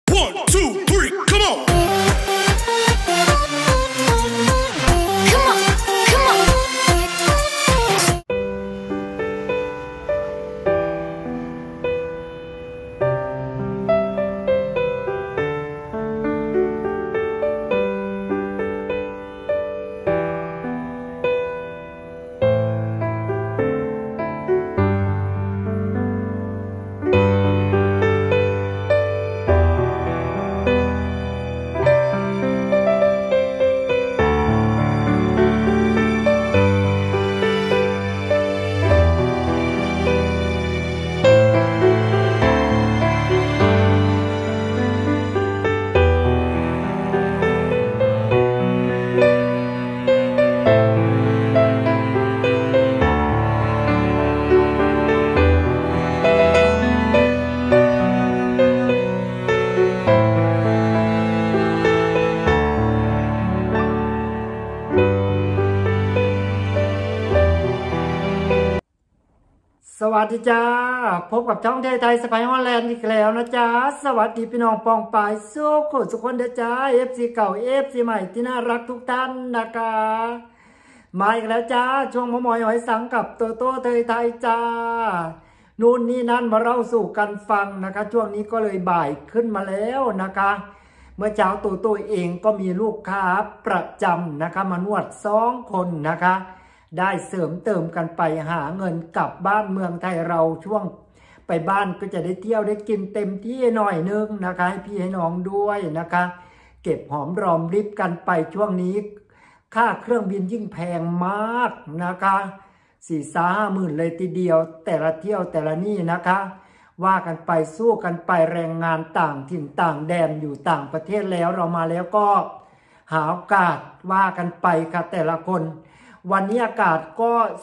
One, two, three, come on! Come on, come on. สวัสดีจ้าพบกับช่องไทยสไปฮอลแลนด์อีกแล้วนะจ๊ะสวัสดีพี่น้องปองปายสู้คนสุขคนเด้อจ้า FC เก่า FC ใหม่ที่น่ารักทุกท่านนะคะมาอีกแล้วจ้าช่วงมะมอยหอยสังกับโตโต้ไทยจ้านู่นนี่นั่นมาเล่าสู่กันฟังนะคะช่วงนี้ก็เลยบ่ายขึ้นมาแล้วนะคะเมื่อเช้าโตโต้เองก็มีลูกค้าประจำนะคะมานวด2 คนนะคะได้เสริมเติมกันไปหาเงินกลับบ้านเมืองไทยเราช่วงไปบ้านก็จะได้เที่ยวได้กินเต็มที่หน่อยนึงนะคะให้พี่ให้น้องด้วยนะคะเก็บหอมรอมริบกันไปช่วงนี้ค่าเครื่องบินยิ่งแพงมากนะคะ4-5 หมื่นเลยทีเดียวแต่ละเที่ยวแต่ละนี่นะคะว่ากันไปสู้กันไปแรงงานต่างถิ่นต่างแดนอยู่ต่างประเทศแล้วเรามาแล้วก็หาโอกาสว่ากันไปค่ะแต่ละคนวันนี้อากาศก็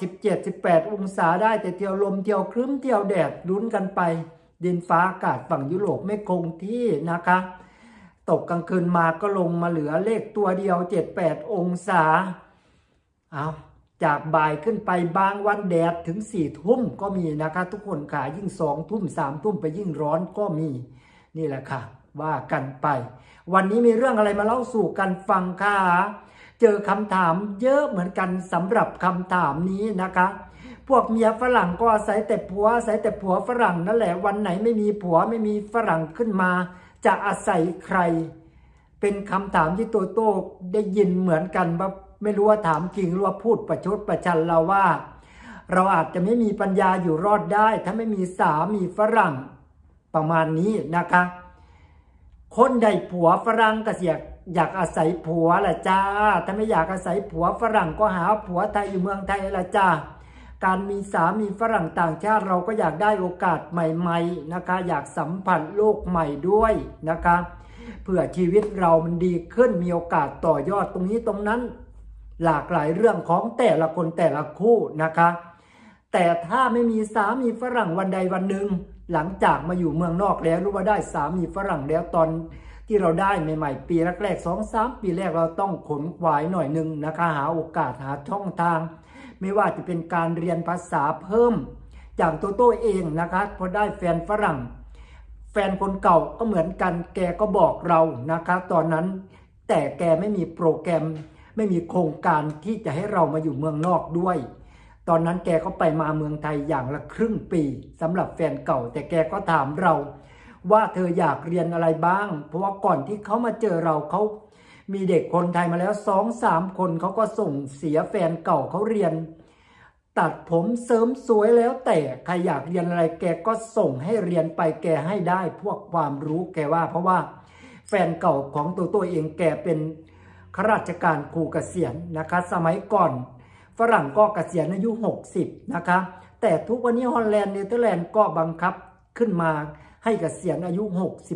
17-18 องศาได้แต่เที่ยวลมเที่ยวครึ้มเที่ยวแดดลุ้นกันไปดินฟ้าอากาศฝั่งยุโรปไม่คงที่นะคะตกกลางคืนมาก็ลงมาเหลือเลขตัวเดียว 7-8 องศาเอาจากบ่ายขึ้นไปบางวันแดดถึง4 ทุ่มก็มีนะคะทุกคนค่ะยิ่ง2 ทุ่ม3 ทุ่มไปยิ่งร้อนก็มีนี่แหละค่ะว่ากันไปวันนี้มีเรื่องอะไรมาเล่าสู่กันฟังค่ะเจอคำถามเยอะเหมือนกันสำหรับคำถามนี้นะคะพวกเมียฝรั่งก็อาศัยแต่ผัวอาศัยแต่ผัวฝรั่งนั่นแหละวันไหนไม่มีผัวไม่มีฝรั่งขึ้นมาจะอาศัยใครเป็นคำถามที่โตโต้ได้ยินเหมือนกันว่าไม่รู้ว่าถามจริงหรือว่าพูดประชดประชันเราว่าเราอาจจะไม่มีปัญญาอยู่รอดได้ถ้าไม่มีสามีฝรั่งประมาณนี้นะคะคนใดผัวฝรั่งก็อยากอาศัยผัวแหละจ้าถ้าไม่อยากอาศัยผัวฝรั่งก็หาผัวไทยอยู่เมืองไทยแหละจ้าการมีสามีฝรั่งต่างชาติเราก็อยากได้โอกาสใหม่ๆนะคะอยากสัมผัสโลกใหม่ด้วยนะคะเพื่อชีวิตเรามันดีขึ้นมีโอกาสต่อยอดตรงนี้ตรงนั้นหลากหลายเรื่องของแต่ละคนแต่ละคู่นะคะแต่ถ้าไม่มีสามีฝรั่งวันใดวันหนึ่งหลังจากมาอยู่เมืองนอกแล้วรู้ว่าได้สามีฝรั่งแล้วตอนที่เราได้ใหม่ๆปีแรกๆ 2-3 ปีแรกเราต้องขนขวายหน่อยนึงนะคะหาโอกาสหาช่องทางไม่ว่าจะเป็นการเรียนภาษาเพิ่มอย่างโตโต้เองนะคะพอได้แฟนฝรั่งแฟนคนเก่าก็เหมือนกันแกก็บอกเรานะคะตอนนั้นแต่แกไม่มีโปรแกรมไม่มีโครงการที่จะให้เรามาอยู่เมืองนอกด้วยตอนนั้นแกก็ไปมาเมืองไทยอย่างละครึ่งปีสำหรับแฟนเก่าแต่แกก็ถามเราว่าเธออยากเรียนอะไรบ้างเพราะว่าก่อนที่เขามาเจอเราเขามีเด็กคนไทยมาแล้ว 2-3 คนเขาก็ส่งเสียแฟนเก่าเขาเรียนตัดผมเสริมสวยแล้วแต่ใครอยากเรียนอะไรแกก็ส่งให้เรียนไปแกให้ได้พวกความรู้แกว่าเพราะว่าแฟนเก่าของตัวเองแกเป็นข้าราชการครูเกษียณนะคะสมัยก่อนฝรั่งก็เกษียณอายุ60นะคะแต่ทุกวันนี้ฮอลแลนด์เนเธอร์แลนด์ก็บังคับขึ้นมาให้เกษียณอายุ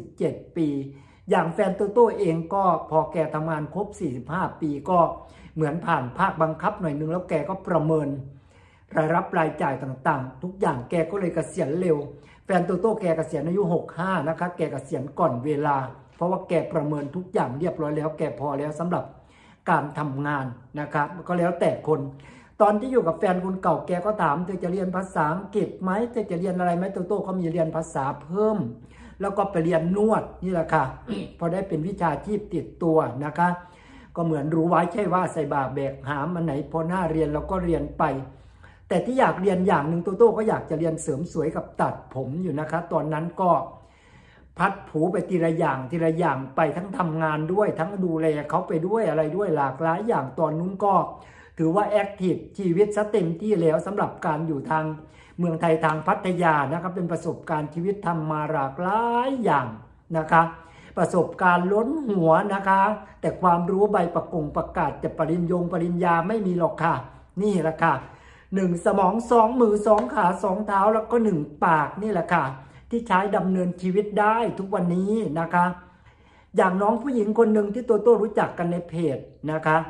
67 ปีอย่างแฟนโตโต้เองก็พอแกทำงานครบ45 ปีก็เหมือนผ่านภาคบังคับหน่อยนึงแล้วแกก็ประเมินรายรับรายจ่ายต่างๆทุกอย่างแกก็เลยเกษียณเร็วแฟนโตโต้แกเกษียณอายุ65นะคะแกเกษียณก่อนเวลาเพราะว่าแกประเมินทุกอย่างเรียบร้อยแล้วแกพอแล้วสำหรับการทำงานนะครับก็แล้วแต่คนตอนที่อยู่กับแฟนคนเก่าแกก็ถามเธอจะเรียนภาษาอังกฤษไหมเธอจะเรียนอะไรไหมโตโต้เขามีเรียนภาษาเพิ่มแล้วก็ไปเรียนนวดนี่แหละค่ะ พอได้เป็นวิชาชีพติดตัวนะคะก็เหมือนรู้ไว้ใช่ว่าใส่บาแบกหามอันไหนพอหน้าเรียนเราก็เรียนไปแต่ที่อยากเรียนอย่างหนึ่งโตโต้ก็อยากจะเรียนเสริมสวยกับตัดผมอยู่นะคะตอนนั้นก็พัดผูไปทีละอย่างไปทั้งทำงานด้วยทั้งดูแลเขาไปด้วยอะไรด้วยหลากหลายอย่างตอนนู้นก็ถือว่าแอคทีฟชีวิตซะเต็มที่แล้วสำหรับการอยู่ทางเมืองไทยทางพัทยานะครับเป็นประสบการณ์ชีวิตทำมาหลากหลายอย่างนะคะประสบการณ์ล้นหัวนะคะแต่ความรู้ใบประกาศจะปริญญาไม่มีหรอกค่ะนี่แหละค่ะ1 สมอง 2 มือ 2 ขา 2 เท้าแล้วก็1 ปากนี่แหละค่ะที่ใช้ดำเนินชีวิตได้ทุกวันนี้นะคะอย่างน้องผู้หญิงคนหนึ่งที่โตโต้รู้จักกันในเพจนะคะ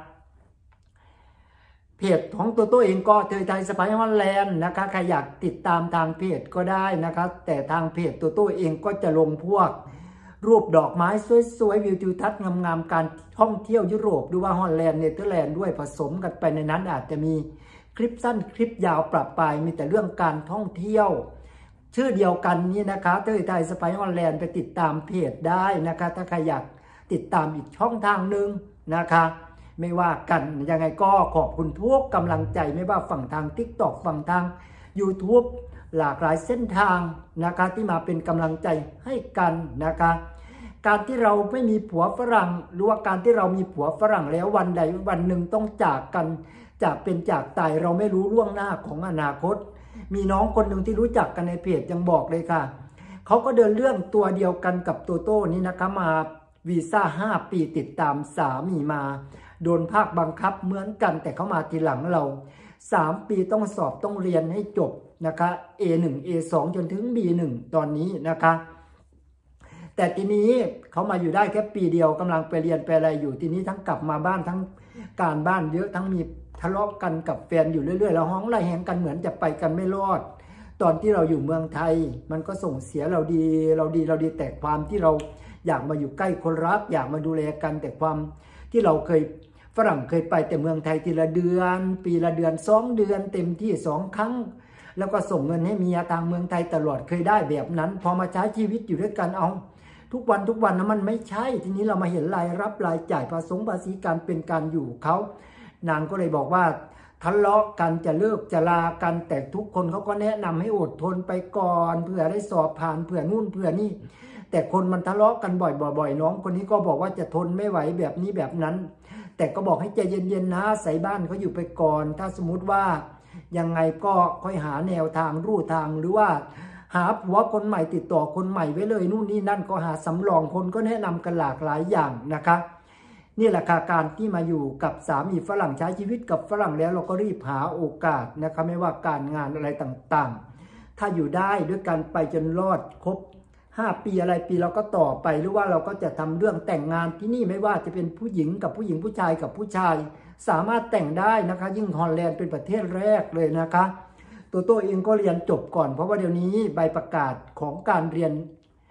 เพจของโตโต้เองก็เธอไทยสไปฮอลแลนด์นะคะใครอยากติดตามทางเพจก็ได้นะคะแต่ทางเพจโตโต้เองก็จะลงพวกรูปดอกไม้สวยๆวิวทิวทัศน์งามๆการท่องเที่ยวยุโรปหรือว่าฮอลแลนด์เนเธอร์แลนด์ด้วยผสมกันไปในนั้นอาจจะมีคลิปสั้นคลิปยาวปรับไปมีแต่เรื่องการท่องเที่ยวชื่อเดียวกันนี้นะคะเธอไทยสไปฮอลแลนด์ไปติดตามเพจได้นะคะถ้าใครอยากติดตามอีกช่องทางหนึ่งนะคะไม่ว่ากันยังไงก็ขอบคุณทุกกำลังใจไม่ว่าฝั่งทาง TikTok ฝั่งทาง YouTube หลากหลายเส้นทางนะคะที่มาเป็นกำลังใจให้กันนะคะการที่เราไม่มีผัวฝรั่งหรือว่าการที่เรามีผัวฝรั่งแล้ววันใดวันหนึ่งต้องจากกันจากเป็นจากตายเราไม่รู้ล่วงหน้าของอนาคตมีน้องคนหนึ่งที่รู้จักกันในเพจยังบอกเลยค่ะเขาก็เดินเรื่องตัวเดียวกันกับโตโต้นี่นะคะมาวีซ่า5 ปีติดตามสามีมาโดนภาคบังคับเหมือนกันแต่เขามาทีหลังเรา3 ปีต้องสอบต้องเรียนให้จบนะคะ A1 A2 จนถึง B1 ตอนนี้นะคะแต่ทีนี้เขามาอยู่ได้แค่ปีเดียวกำลังไปเรียนไปอะไรอยู่ทีนี้ทั้งกลับมาบ้านทั้งการบ้านเยอะทั้งมีทะเลาะกันกับแฟนอยู่เรื่อยๆแล้วห้องไล่แหงกันเหมือนจะไปกันไม่รอดตอนที่เราอยู่เมืองไทยมันก็ส่งเสียเราดีแต่ความที่เราอยากมาอยู่ใกล้คนรักอยากมาดูแลกันแต่ความที่เราฝรั่งเคยไปแต่เมืองไทยทีละเดือนปีละเดือน2 เดือนเต็มที่2 ครั้งแล้วก็ส่งเงินให้เมียทางเมืองไทยตลอดเคยได้แบบนั้นพอมาใช้ชีวิตอยู่ด้วยกันเอาทุกวันนะมันไม่ใช่ทีนี้เรามาเห็นรายรับรายจ่ายภาษีการเป็นการอยู่เขานางก็เลยบอกว่าทะเลาะกันจะเลิกจะลากันแต่ทุกคนเขาก็แนะนำให้อดทนไปก่อนเผื่อได้สอบผ่านเผื่อนู่นเผื่อนี่แต่คนมันทะเลาะกันบ่อยน้องคนนี้ก็บอกว่าจะทนไม่ไหวแบบนี้แบบนั้นแต่ก็บอกให้ใจเย็นๆนะใส่บ้านเขาอยู่ไปก่อนถ้าสมมุติว่ายังไงก็ค่อยหาแนวทางรูทางหรือว่าหาผัวคนใหม่ติดต่อคนใหม่ไว้เลยนู่นนี่นั่นก็หาสำรองคนก็แนะนำกันหลากหลายอย่างนะคะนี่แหละค่ะการที่มาอยู่กับสามีฝรั่งใช้ชีวิตกับฝรั่งแล้วเราก็รีบหาโอกาสนะคะไม่ว่าการงานอะไรต่างๆถ้าอยู่ได้ด้วยกันไปจนรอดครบ5 ปีอะไรปีเราก็ต่อไปหรือว่าเราก็จะทำเรื่องแต่งงานที่นี่ไม่ว่าจะเป็นผู้หญิงกับผู้หญิงผู้ชายกับผู้ชายสามารถแต่งได้นะคะยิ่งฮอลแลนด์เป็นประเทศแรกเลยนะคะโตเองก็เรียนจบก่อนเพราะว่าเดี๋ยวนี้ใบประกาศของการเรียน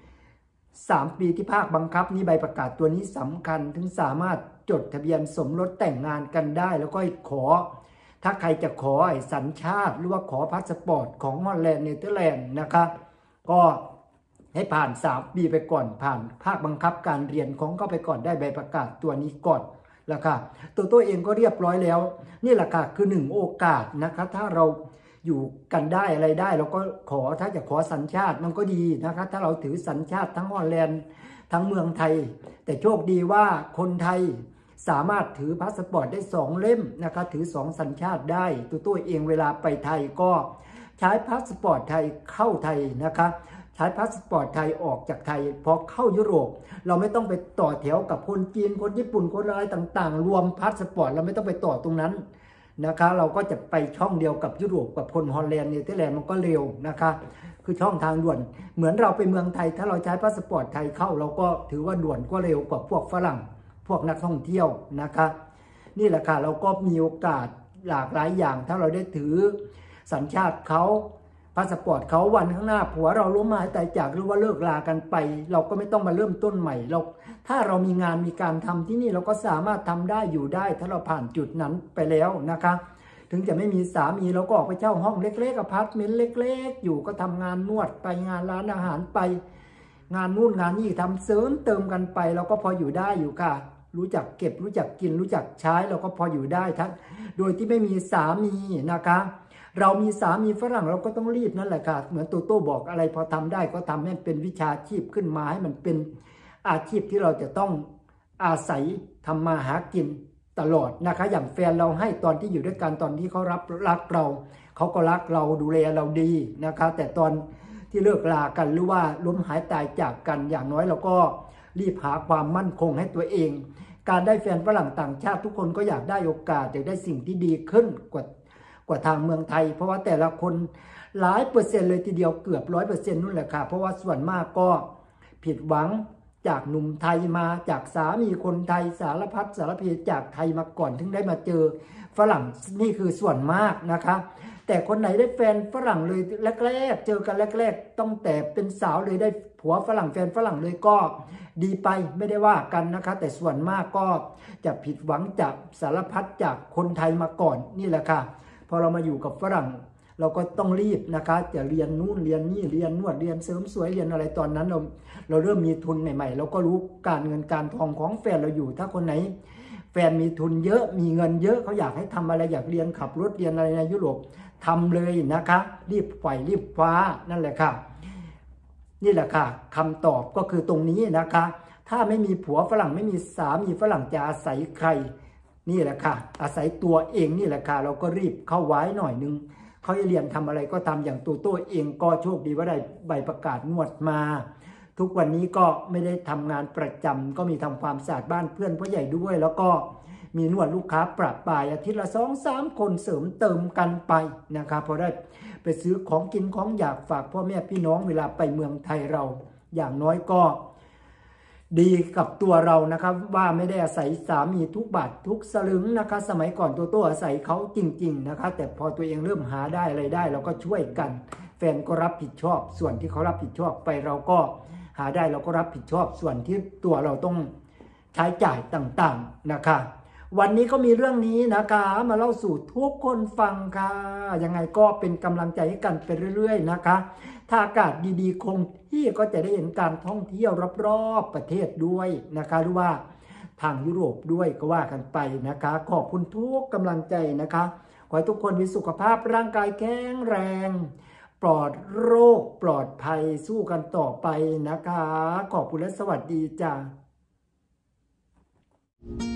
3 ปีที่ภาคบังคับนี้ใบประกาศตัวนี้สำคัญถึงสามารถจดทะเบียนสมรสแต่งงานกันได้แล้วก็ขอถ้าใครจะขอสัญชาติหรือว่าขอพาสปอร์ตของฮอลแลนด์เนเธอร์แลนด์นะคะก็ให้ผ่าน3 ปีไปก่อนผ่านภาคบังคับการเรียนของเขาไปก่อนได้ใบประกาศตัวนี้ก่อนแล้วค่ะตัวเองก็เรียบร้อยแล้วนี่แหละค่ะคือ1 โอกาสนะคะถ้าเราอยู่กันได้อะไรได้เราก็ขอถ้าจะขอสัญชาติมันก็ดีนะคะถ้าเราถือสัญชาติทั้งฮอลแลนด์ทั้งเมืองไทยแต่โชคดีว่าคนไทยสามารถถือพาสปอร์ตได้2 เล่มนะคะถือ2 สัญชาติได้ตัวเองเวลาไปไทยก็ใช้พาสปอร์ตไทยเข้าไทยนะคะใช้พาสปอร์ตไทยออกจากไทยพอเข้ายุโรปเราไม่ต้องไปต่อแถวกับคนจีนคนญี่ปุ่นคนอะไรต่างๆรวมพาสปอร์ตเราไม่ต้องไปต่อตรงนั้นนะคะเราก็จะไปช่องเดียวกับยุโรปกับคนฮอลแลนด์เนเธอร์แลนด์มันก็เร็วนะคะคือช่องทางด่วนเหมือนเราไปเมืองไทยถ้าเราใช้พาสปอร์ตไทยเข้าเราก็ถือว่าด่วนก็เร็วกว่าพวกฝรั่งพวกนักท่องเที่ยวนะคะนี่แหละค่ะเราก็มีโอกาสหลากหลายอย่างถ้าเราได้ถือสัญชาติเขาพาสปอร์ตเขาวันข้างหน้าผัวเราล้มหายตายจากหรือว่าเลิกลากันไปเราก็ไม่ต้องมาเริ่มต้นใหม่ถ้าเรามีงานมีการทำที่นี่เราก็สามารถทำได้อยู่ได้ถ้าเราผ่านจุดนั้นไปแล้วนะคะถึงจะไม่มีสามีเราก็ออกไปเช่าห้องเล็กๆอพาร์ตเมนต์เล็กๆอยู่ก็ทำงานนวดไปงานร้านอาหารไปงานนู่นงานนี่ทำเสริมเติมกันไปเราก็พออยู่ได้อยู่ค่ะรู้จักเก็บรู้จักกินรู้จักใช้เราก็พออยู่ได้ทั้งโดยที่ไม่มีสามีนะคะเรามีสามีฝรั่งเราก็ต้องรีบนั่นแหละค่ะเหมือนโตโต้บอกอะไรพอทำได้ก็ทำให้เป็นวิชาชีพขึ้นมาให้มันเป็นอาชีพที่เราจะต้องอาศัยทำมาหากินตลอดนะคะอย่างแฟนเราให้ตอนที่อยู่ด้วยกันตอนที่เขารักเราเขาก็รักเราดูแลเราดีนะคะแต่ตอนที่เลิกลากันหรือว่าล้มหายตายจากกันอย่างน้อยเราก็รีบหาความมั่นคงให้ตัวเองการได้แฟนฝรั่งต่างชาติทุกคนก็อยากได้โอกาสอยากได้สิ่งที่ดีขึ้นกว่าทางเมืองไทยเพราะว่าแต่ละคนหลายเปอร์เซ็นต์เลยทีเดียวเกือบ100%นู่นแหละค่ะเพราะว่าส่วนมากก็ผิดหวังจากหนุ่มไทยมาจากสามีคนไทยสารพัดสารเพจากไทยมาก่อนถึงได้มาเจอฝรั่งนี่คือส่วนมากนะคะแต่คนไหนได้แฟนฝรั่งเลยแรกๆเจอกันแรกๆต้องแต่เป็นสาวเลยได้ผัวฝรั่งแฟนฝรั่งเลยก็ดีไปไม่ได้ว่ากันนะคะแต่ส่วนมากก็จะผิดหวังจากสารพัดจากคนไทยมาก่อนนี่แหละค่ะพอเรามาอยู่กับฝรั่งเราก็ต้องรีบนะคะจะเรียนนู่นเรียนนี่เรียนนวดเรียนเสริมสวยเรียนอะไรตอนนั้นเราเริ่มมีทุนใหม่ๆเราก็รู้การเงินการทองของแฟนเราอยู่ถ้าคนไหนแฟนมีทุนเยอะมีเงินเยอะเขาอยากให้ทำอะไรอยากเรียนขับรถเรียนอะไรในยุโรปทำเลยนะคะรีบไฝ่รีบคว้านั่นแหละค่ะนี่แหละค่ะคำตอบก็คือตรงนี้นะคะถ้าไม่มีผัวฝรั่งไม่มีสามีฝรั่งจะอาศัยใครนี่แหละค่ะอาศัยตัวเองนี่แหละค่ะเราก็รีบเข้าไว้หน่อยนึงเขาจะเรียนทำอะไรก็ทำอย่างตัวเองก็โชคดีว่าได้ใบประกาศนวดมาทุกวันนี้ก็ไม่ได้ทำงานประจำก็มีทำความสะอาดบ้านเพื่อนผู้ใหญ่ด้วยแล้วก็มีนวดลูกค้าปรับปลายอาทิตย์ละ2-3 คนเสริมเติมกันไปนะครับพอได้ไปซื้อของกินของอยากฝากพ่อแม่พี่น้องเวลาไปเมืองไทยเราอย่างน้อยก็ดีกับตัวเรานะครับว่าไม่ได้อาศัยสามีทุกบาททุกสลึงนะคะสมัยก่อนตัวอาศัยเขาจริงๆนะคะแต่พอตัวเองเริ่มหาได้อะไรได้เราก็ช่วยกันแฟนก็รับผิดชอบส่วนที่เขารับผิดชอบไปเราก็หาได้เราก็รับผิดชอบส่วนที่ตัวเราต้องใช้จ่ายต่างๆนะคะวันนี้ก็มีเรื่องนี้นะคะมาเล่าสู่ทุกคนฟังค่ะยังไงก็เป็นกำลังใจให้กันไปเรื่อยๆนะคะถ้าอากาศดีๆคงที่ก็จะได้เห็นการท่องเที่ยวรอบๆประเทศด้วยนะคะหรือว่าทางยุโรปด้วยก็ว่ากันไปนะคะขอบคุณทุกกำลังใจนะคะขอให้ทุกคนมีสุขภาพร่างกายแข็งแรงปลอดโรคปลอดภัยสู้กันต่อไปนะคะขอบคุณและสวัสดีจ้า